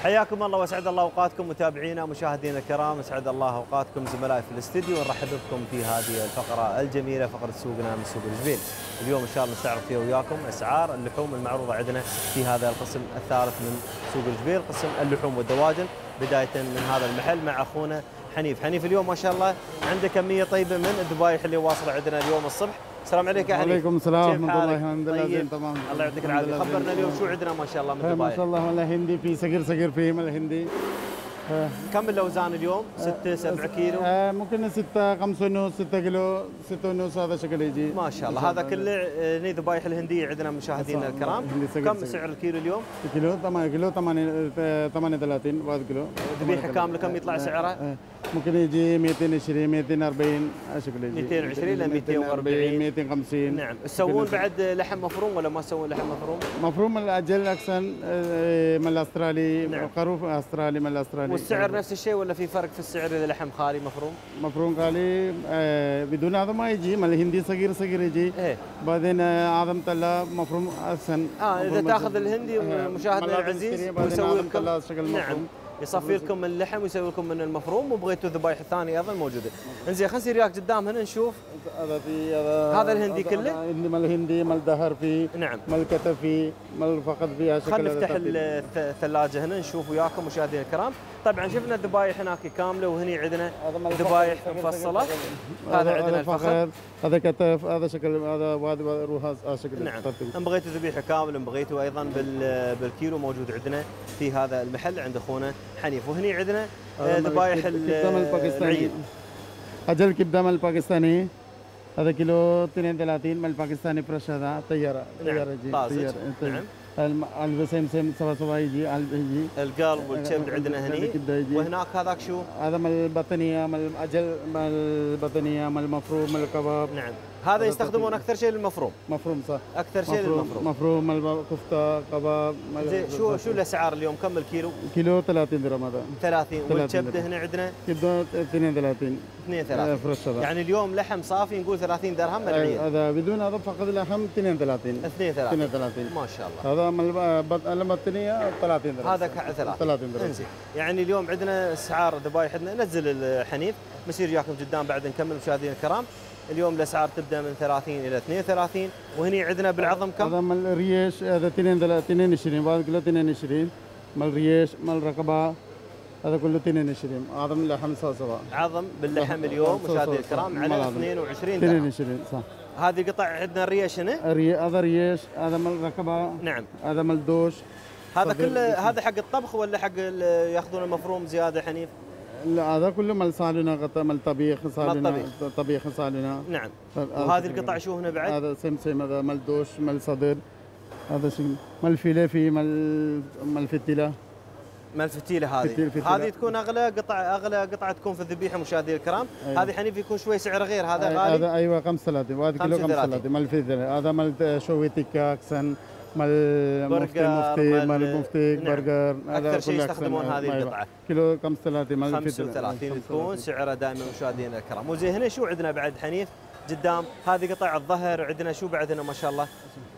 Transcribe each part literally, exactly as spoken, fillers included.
حياكم الله واسعد الله اوقاتكم متابعينا ومشاهدينا الكرام، اسعد الله اوقاتكم زملائي في الاستديو، ونرحب بكم في هذه الفقره الجميله، فقره سوقنا من سوق الجبيل. اليوم ان شاء الله نستعرض فيها وياكم اسعار اللحوم المعروضه عندنا في هذا القسم الثالث من سوق الجبيل، قسم اللحوم والدواجن، بدايه من هذا المحل مع اخونا حنيف. حنيف اليوم ما شاء الله عنده كميه طيبه من الذبايح اللي واصله عندنا اليوم الصبح. السلام عليك يا حنيف. وعليكم السلام ورحمه الله. الحمد لله طيب. تمام. الله يعطيك العافيه. خبرنا اليوم شو عندنا ما شاء الله من ما ذبايح. شاء الله والله هندي في صغير صغير في مال هندي. كم الاوزان اليوم؟ ستة سبعة كيلو؟ آه ممكن ستة خمسة ونص ستة كيلو ستة ونص هذا شكل يجي. ما شاء الله. هذا كله هني ذبايح الهنديه عندنا مشاهدينا الكرام. كم سعر الكيلو اليوم؟ كيلو ثمانية كيلو ثمانية وثلاثين واحد كيلو. ذبيحه كامله كم يطلع سعرها؟ ممكن يجي مئتين وعشرين مئتين وأربعين شكل يجي. مئتين وعشرين ل مئتين وأربعين مئتين وخمسين. نعم. تسوون بعد لحم مفروم ولا ما تسوون لحم مفروم؟ مفروم الاجل احسن من الاسترالي. نعم. خروف استرالي من الاسترالي. والسعر نفس الشيء ولا في فرق في السعر اذا لحم خالي مفروم؟ مفروم خالي آه بدون هذا ما يجي، مال الهندي صغير صغير يجي. ايه. بعدين عظم طلع مفروم احسن. اه اذا تاخذ الهندي مشاهدنا العزيز ويسوي لكم. نعم. يصفي لكم من اللحم ويسوي لكم من المفروم، وبغيتوا الذبايح الثانيه ايضا موجوده. انزين خلينا نصير وياك قدام هنا نشوف. هذا في هذا هذا الهندي كله؟ هذا مال الهندي مال ظهر فيه. نعم. مال كتف فيه مال فقط فيها شكل. خلينا نفتح الثلاجه هنا نشوف وياكم مشاهدينا الكرام. طبعا شفنا الذبايح هناك كامله، وهني عندنا ذبايح مفصله. هذا عندنا الفخذ، هذا كتف، هذا شكل، هذا وهذا روح هذا شكل. نعم. ان بغيتوا ذبيحه كامل، ان بغيتوا ايضا بالكيلو موجود عندنا في هذا المحل عند اخونا حنيف. وهني عندنا ذبايح العيد. اجل كبده مال الباكستاني، هذا كيلو اثنين وثلاثين مال الباكستاني فريش، هذا طياره طياره يجي. طازج. نعم. البسيم سيم سوا سوا يجي يجي. القلب والكبد عندنا هني. وهناك هذاك شو؟ هذا مال البطنيه مال اجل مال البطنيه مال المفروم مال الكباب. نعم. هذا يستخدمون اكثر شيء للمفروم. مفروم صح. اكثر شيء للمفروم. مفروم مال كفته كباب. زين شو شو الاسعار اليوم؟ كم الكيلو؟ كيلو ثلاثين درهم هذا. ثلاثين. والكبده هنا عندنا؟ كبده اثنين وثلاثين. اثنين وثلاثين. فريش هذا. يعني اليوم لحم صافي نقول ثلاثين درهم ملعين. هذا بدون هذا فقط لحم اثنين وثلاثين. اثنين وثلاثين. اثنين وثلاثين. ما شاء الله. هذا مال البطنيه ثلاثين درهم. هذا ثلاثين درهم. انزين. يعني اليوم عندنا اسعار ذبايح عندنا. نزل الحنيف بصير وياكم قدام بعد نكمل مشاهدينا الكرام. اليوم الاسعار تبدا من ثلاثين الى اثنين وثلاثين. وهني عندنا بالعظم كم؟ هذا مال الريش، هذا اثنين وعشرين بعد كيلو اثنين وعشرين. مال ريش مال رقبه هذا كله اثنين وعشرين. عظم اللحم سوا سوا. عظم باللحم اليوم مشاهدينا الكرام على اثنين وعشرين درهم. اثنين وعشرين صح. هذه قطع عندنا الريش هنا؟ الري... هذا ريش، هذا مال رقبه. نعم. هذا مال دوش. هذا كله هذا حق الطبخ ولا حق ياخذون المفروم زياده حنيف؟ لا هذا كله مال صالونه، قطع مال طبيخ صالونه. طبيخ صالونه. نعم. وهذه القطع شو هنا بعد؟ هذا سمسم، هذا مال دوش مال صدر. هذا شيء مال فيله في مال مال فتيله. مال فتيله هذه. هذه تكون اغلى قطعه، اغلى قطعه تكون في الذبيحه مشاهدينا الكرام. أيوة. هذه حنيف يكون شوي سعره غير، هذا غالي. هذا ايوه خمسة وثلاثين وهذا كيلو خمسة وثلاثين مال فتيله. هذا مال شوي تكه احسن مال مفتي مفتي مال مفتي برجر. اكثر شيء يستخدمون هذه القطعه. كيلو خمسة وثلاثين مال خمسة وثلاثين تكون سعرها دائما مشاهدينا الكرام. وزين هنا شو عندنا بعد حنيف قدام؟ هذه قطع الظهر. عندنا شو بعد هنا ما شاء الله؟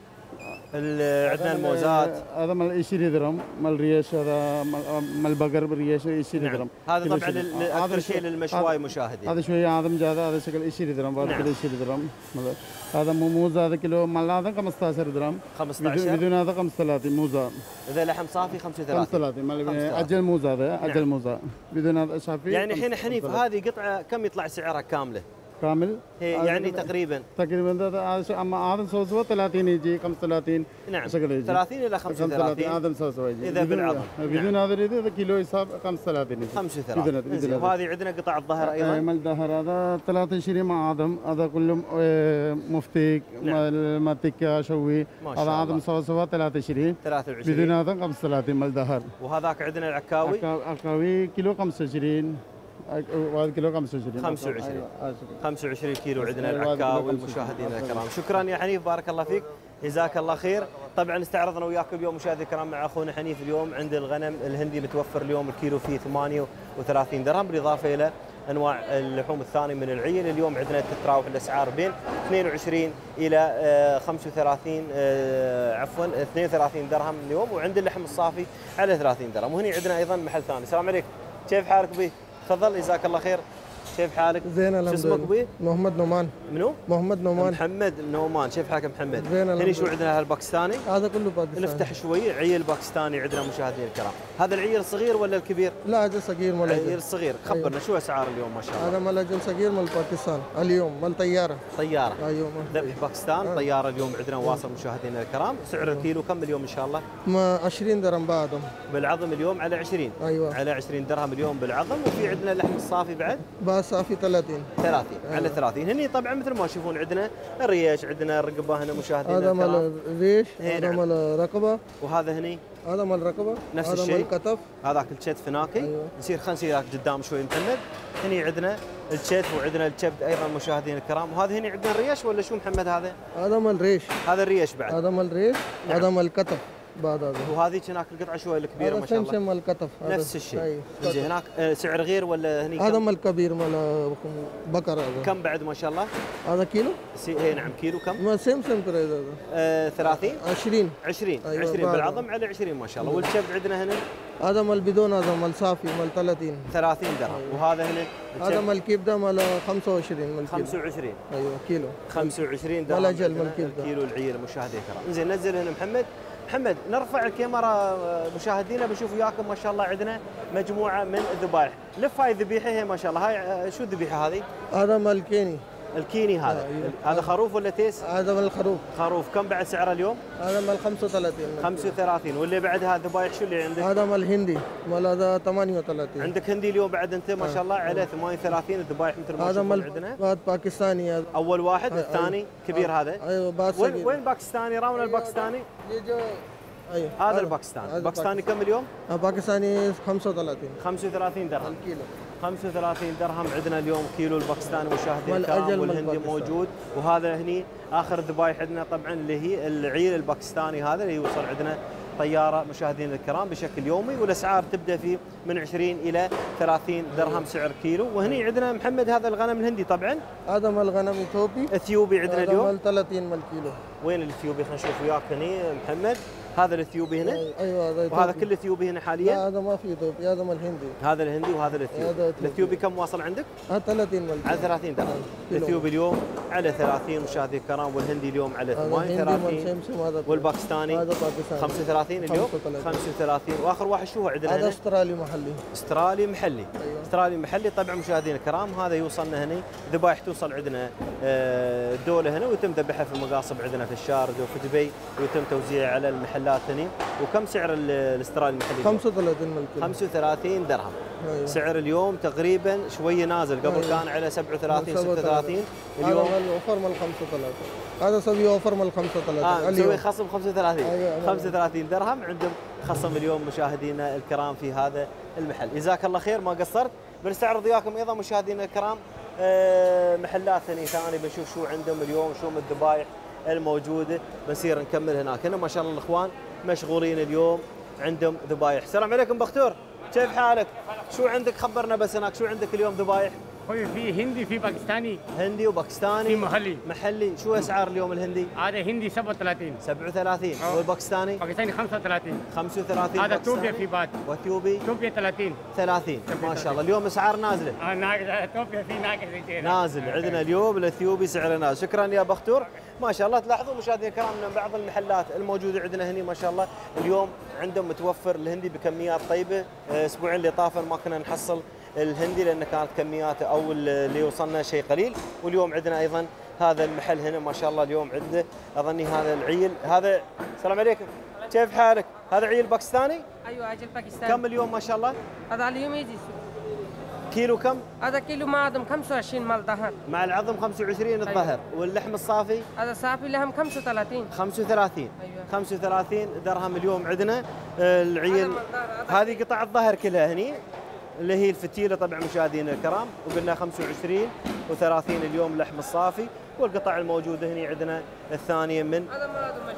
عندنا الموزات. هذا مال عشرين درهم مال ريش. هذا مال بقر بريش عشرين درهم. هذا طبعا اكثر شيء للمشواي مشاهدين. هذا شويه عظم جاده، هذا شكل عشرين درهم بعد كيلو عشرين درهم. هذا موز، هذا كيلو مال هذا خمسة عشر درهم. خمسة عشر بدون هذا خمسة وثلاثين موزه. اذا لحم صافي خمسة وثلاثين. خمسة وثلاثين مال اجل موز، هذا اجل موزه بدون هذا شافي. يعني الحين حنيف هذه قطعه كم يطلع سعرها كامله؟ كامل يعني تقريبا تقريبا هذا اما هذا سوا سوا ثلاثين يجي خمسة وثلاثين. نعم. ثلاثين الى خمسة وثلاثين. هذا سوا سوا يجي اذا بالعظم. بدون هذا هذا كيلو حساب خمسة وثلاثين يجي. خمسة وثلاثين. وهذه عندنا قطع الظهر ايضا. مال الظهر هذا ثلاثة وعشرين مع عظم، هذا كله مفتيك مال تكه شوي. هذا عظم سوا سوا ثلاثة وعشرين. ثلاثة وعشرين. بدون هذا خمسة وثلاثين مال الظهر. وهذاك عندنا العكاوي. العكاوي كيلو خمسة وعشرين. وهذا كيلو خمسة وعشرين. خمسة وعشرين. خمسة وعشرين كيلو عندنا العكاوي. المشاهدين الكرام شكرا يا حنيف بارك الله فيك. جزاك الله خير. طبعا استعرضنا وياكم اليوم مشاهدينا الكرام مع اخونا حنيف اليوم عند الغنم الهندي متوفر اليوم الكيلو فيه ثمانية وثلاثين درهم، بالاضافه الى انواع اللحوم الثانيه من العيل. اليوم عندنا تتراوح الاسعار بين اثنين وعشرين الى خمسة وثلاثين عفوا اثنين وثلاثين درهم اليوم، وعند اللحم الصافي على ثلاثين درهم. وهنا عندنا ايضا محل ثاني. السلام عليكم، كيف حالك بي؟ تفضل جزاك الله خير. كيف حالك؟ زين الحمد لله. شو اسمك بي؟ محمد نومان. منو؟ محمد نومان. محمد نومان. كيف حالك محمد؟ زين الحمد هنا شو لله. عندنا هالباكستاني؟ هذا كله باكستاني. نفتح شوي. عيل باكستاني عندنا مشاهدينا الكرام. هذا العيل الصغير ولا الكبير؟ لا هذا صغير مال عيل أجل. صغير. خبرنا أيوه. شو اسعار اليوم ما شاء الله؟ هذا مال أجل صغير مال باكستان اليوم مال طيارة. طيارة. ايوه ذبح باكستان. آه. طيارة اليوم عندنا واصل مشاهدينا الكرام. سعر الكيلو كم اليوم ان شاء الله؟ ما عشرين درهم بعدهم. بالعظم اليوم على عشرين. ايوه على عشرين درهم اليوم بالعظم. وفي عندنا اللحم الصافي بعد بس صافي ثلاثين. ثلاثين. أيوه. على ثلاثين. هني طبعا مثل ما تشوفون عندنا الريش، عندنا الرقبة هنا مشاهدينا هذا الكرام. مال ريش، إيه هذا نعم. مال رقبة، وهذا هني هذا مال رقبة، نفس هذا الشيء. مال كتف. هذاك الكتف هناكي. أيوه. نصير خلينا نصير قدام شوي محمد. هني عندنا الكتف وعندنا الكبد ايضا مشاهدينا الكرام. وهذا هني عندنا الريش ولا شو محمد هذا؟ هذا مال ريش، هذا الريش بعد. هذا مال ريش، نعم. هذا مال كتف بعد هذا. وهذه هناك القطعه شوي الكبيره هذا ما شاء الله. سمسم مال كتف. هذا. نفس الشيء. أيوه. زين هناك آه، سعر غير ولا هني هذا كم؟ مال كبير مال بقر هذا. كم بعد ما شاء الله؟ هذا كيلو؟ سي... اي نعم كيلو كم؟ ما سمسم بريد هذا. آه ثلاثين. عشرين. عشرين. أيوة عشرين بعد. بالعظم على عشرين ما شاء الله. والكبد عندنا هنا هذا مال بدون، هذا مال صافي مال ثلاثين. ثلاثين درهم. وهذا هنا هذا الكبد مال كبده مال خمسة وعشرين مال كيلو. خمسة وعشرين. ايوه كيلو. خمسة وعشرين درهم. ولا أجل من عندنا الكبدة. الكيلو العير مشاهدينا الكرام. زين نزل هنا محمد. محمد نرفع الكاميرا مشاهدينا بنشوف وياكم ما شاء الله عندنا مجموعه من الذبائح. لف هاي الذبيحه هي ما شاء الله. هاي شو الذبيحه هذه؟ هذا مال كيني. الكيني هذا. آه أيوه. هذا خروف ولا تيس؟ هذا مال الخروف. خروف. كم بعد سعره اليوم؟ هذا مال خمسة وثلاثين. خمسة وثلاثين. واللي بعدها ذبايح شو اللي عندك؟ هذا مال هندي مال هذا ثمانية وثلاثين. عندك هندي اليوم بعد انت ما شاء الله على ثمانية وثلاثين الذبايح مثل ما هذا تشوفون مال عندنا. بعد باكستاني هذا. اول واحد. أي- الثاني أيوه. كبير آه. هذا. ايوه بعد وين صغير. وين باكستاني؟ راونا الباكستاني. يجو ايوه هذا الباكستاني. الباكستاني كم اليوم؟ آه، باكستاني خمسة وثلاثين. خمسة وثلاثين درهم. الكيلو. خمسة وثلاثين درهم عندنا اليوم كيلو الباكستاني مشاهدينا والأجل الكرام. من والهندي باكستان. موجود. وهذا هني اخر الذبايح عندنا طبعا اللي هي العيل الباكستاني هذا اللي يوصل عندنا طياره مشاهدينا الكرام بشكل يومي. والاسعار تبدا في من عشرين الى ثلاثين درهم سعر كيلو. وهني عندنا محمد هذا الغنم الهندي طبعا. هذا مال غنم اثيوبي. اثيوبي عندنا هذا اليوم. مال ثلاثين مال كيلو. وين الاثيوبي؟ خلينا نشوف وياك هني محمد. هذا الاثيوبي هنا. ايوه هذا وهذا إثيوبي. كله اثيوبي هنا لا حاليا. هذا ما في اثيوبي، هذا مال هندي. هذا الهندي وهذا الاثيوبي. هذا إثيوبي. الاثيوبي كم واصل عندك؟ هذا ثلاثين مال على كيلو. ثلاثين درهم. كيلو. الاثيوبي اليوم على ثلاثين مشاهدي الكرام. والهندي اليوم على هذا ثمانية الهندي مال وثلاثين. سمسم هذا. والباكستاني هذا باكستاني. خمسة وثلاثين اليوم. خمسة وثلاثين. خمسة وثلاثين. واخر واحد شو هو عندنا هذا هنا؟ استرالي محلي. استرالي محلي. أيوة. استرالي محلي. طبعا مشاهدينا الكرام هذا يوصلنا هنا ذبائح توصل عندنا آه، الدوله هنا ويتم ذبحها في المقاصب عندنا في الشارقه وفي دبي ويتم توزيعها على المحلات هنا. وكم سعر ال- الاسترالي المحلي؟ اليوم؟ خمسة وثلاثين مال كيلو. خمسة وثلاثين درهم. أيوة. سعر اليوم تقريبا شويه نازل. قبل أيوة. كان على سبعة وثلاثين سبعة ستة وثلاثين. هذا اليوم مال اوفر مال خمسة وثلاثين. هذا سوي اوفر مال خمسة وثلاثين. اه اليوم. مسوي خصم خمسة وثلاثين. أيوة. خمسة وثلاثين درهم عندهم خصم اليوم مشاهدينا الكرام في هذا المحل. جزاك الله خير ما قصرت. بنستعرض وياكم ايضا مشاهدينا الكرام آه، محلات ثانيه ثاني بنشوف شو عندهم اليوم شو من الذبايح الموجوده. بنصير نكمل هناك. هنا ما شاء الله الاخوان مشغولين اليوم عندهم ذبايح. السلام عليكم بختور، كيف حالك؟ شو عندك؟ خبرنا بس هناك شو عندك اليوم ذبايح؟ خوي في هندي في باكستاني هندي وباكستاني. في محلي. محلي. شو اسعار اليوم الهندي؟ هذا هندي سبعة وثلاثين. سبعة وثلاثين. آه. والباكستاني باكستاني خمسة وثلاثين. خمسة وثلاثين. هذا باكستاني. توبيا في بعد. واثيوبي توبيا ثلاثين. ثلاثين. ما شاء الله اليوم اسعار نازله. آه ناقص توبيا في ناقص زين. نازل عندنا اليوم الاثيوبي سعره نازل. شكرا يا بختور. ما شاء الله تلاحظون مشاهدينا الكرام من بعض المحلات الموجوده عندنا هنا ما شاء الله اليوم عندهم متوفر الهندي بكميات طيبه. الاسبوعين اللي طافوا ما كنا نحصل الهندي لان كانت كمياته او اللي وصلنا شيء قليل. واليوم عندنا ايضا هذا المحل هنا ما شاء الله اليوم عنده اظني هذا العيل هذا. السلام عليكم، كيف حالك؟ هذا عيل باكستاني؟ ايوه عجل باكستاني. كم اليوم ما شاء الله؟ هذا اليوم يجي كيلو كم؟ هذا كيلو معدم خمسة وعشرين مال ظهر. مع العظم خمسة وعشرين الظهر. أيوة. واللحم الصافي هذا صافي لهم خمسة وثلاثين. خمسة وثلاثين. أيوة. خمسة وثلاثين درهم اليوم عندنا. آه، العيل هذا مال ظهر. هذا هذه قطع الظهر كلها هني اللي هي الفتيله طبعا مشاهدينا الكرام. وقلنا خمسة وعشرين وثلاثين اليوم لحم الصافي. والقطع الموجوده هنا عندنا الثانيه من هذا معدم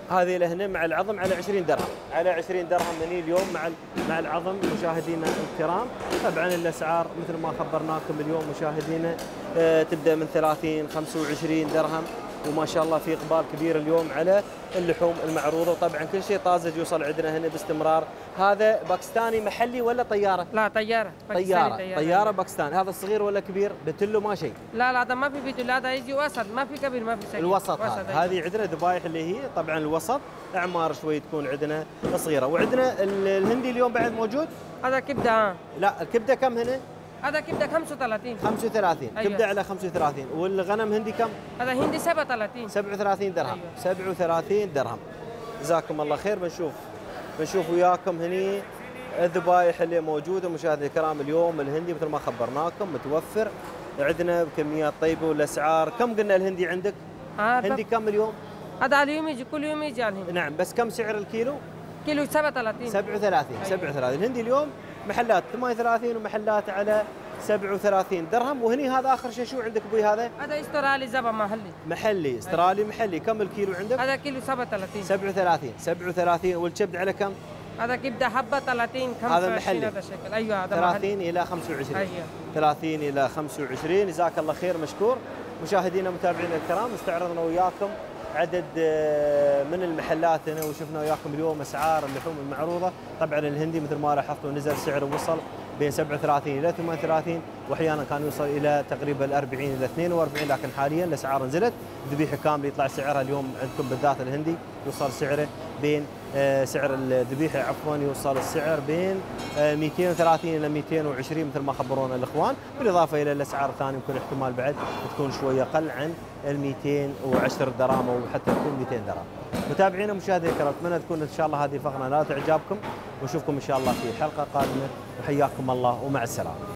هذه لهنا مع العظم على عشرين درهم، على عشرين درهم هني اليوم مع مع العظم مشاهدينا الكرام. طبعا الاسعار مثل ما خبرناكم اليوم مشاهدينا آه تبدا من ثلاثين خمسة وعشرين درهم، وما شاء الله في اقبال كبير اليوم على اللحوم المعروضه، وطبعا كل شيء طازج يوصل عندنا هنا باستمرار. هذا باكستاني محلي ولا طياره؟ لا طيارة طياره باكستاني طياره باكستاني. هذا الصغير ولا كبير؟ بتله ما شيء؟ لا لا هذا ما في بيتو، لا هذا يجي وسط، ما في كبير ما في صغير. الوسط هذا. هذه عندنا ذبايح اللي هي طبعا الوسط، اعمار شوي تكون عندنا صغيره. وعندنا ال- الهندي اليوم بعد موجود؟ هذا كبده ها. لا الكبده كم هنا؟ هذا كبده خمسة وثلاثين. خمسة وثلاثين. أيوة. كبده على خمسة وثلاثين. والغنم هندي كم؟ هذا هندي سبعة وثلاثين. سبعة وثلاثين درهم. أيوة. سبعة وثلاثين درهم. جزاكم الله خير. بنشوف بنشوف وياكم هني الذبايح اللي موجوده مشاهدينا الكرام. اليوم الهندي مثل ما خبرناكم متوفر عندنا بكميات طيبه. والاسعار كم قلنا الهندي عندك؟ آه هندي كم اليوم؟ هذا اليوم يجي كل يوم يجي على الهندي. نعم بس كم سعر الكيلو؟ كيلو سبعة وثلاثين. سبعة وثلاثين. أيوة. سبعة وثلاثين. الهندي اليوم محلات ثمانية وثلاثين ومحلات على سبعة وثلاثين درهم. وهني هذا اخر شيء شو عندك ابوي؟ هذا هذا استرالي زبا محلي. محلي استرالي محلي. كم الكيلو عندك؟ هذا كيلو سبعة وثلاثين. سبعة وثلاثين. سبعة وثلاثين. والكبد على كم؟ هذا كبده حبه ثلاثين خمسة وعشرين. محلي. هذا شكل ايوه هذا محلي. ثلاثين الى خمسة وعشرين. ايوه ثلاثين الى خمسة وعشرين. جزاك الله خير مشكور. مشاهدينا متابعينا الكرام استعرضنا وياكم عدد آه، من المحلات هنا وشفنا وياكم اليوم اسعار اللحوم المعروضه. طبعا الهندي مثل ما لاحظتوا نزل سعره وصل بين سبعة وثلاثين الى ثمانية وثلاثين، واحيانا كان يوصل الى تقريبا أربعين الى اثنين وأربعين، لكن حاليا الاسعار نزلت. ذبيحه كامله يطلع سعرها اليوم عندكم بالذات الهندي يوصل سعره بين آه، سعر الذبيحه عفوا يوصل السعر بين آه، مئتين وثلاثين الى مئتين وعشرين مثل ما خبرونا الاخوان، بالاضافه الى الاسعار الثانيه يمكن احتمال بعد تكون شويه اقل عن ال مئتين وعشرة درهم او حتى تكون مئتين درهم. متابعينا مشاهدينا الكرام اتمنى تكون ان شاء الله هذه الفقره نالت اعجابكم، ونشوفكم ان شاء الله في حلقه قادمه، وحياكم الله ومع السلامه.